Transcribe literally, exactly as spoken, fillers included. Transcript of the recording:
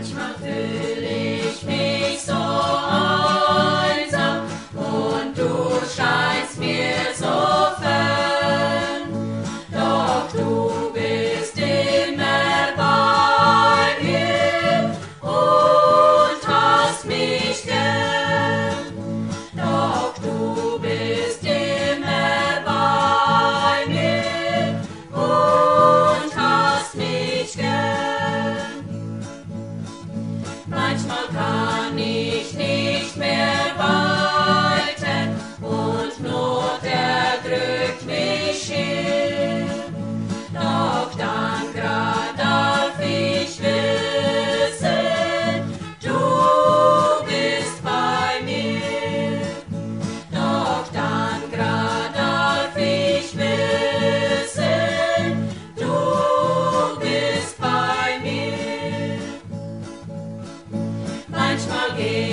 Manchmal fühle ich mich so einsam und du scheinst mir so fern. Doch du bist immer bei mir und hast mich gern. Doch du bist immer bei mir und hast mich gern. Manchmal kann ich nicht mehr weiter und Not erdrückt mich schier. Doch dann grad darf ich wissen, du bist bei mir. Doch dann grad darf ich wissen, du bist bei mir. Manchmal geht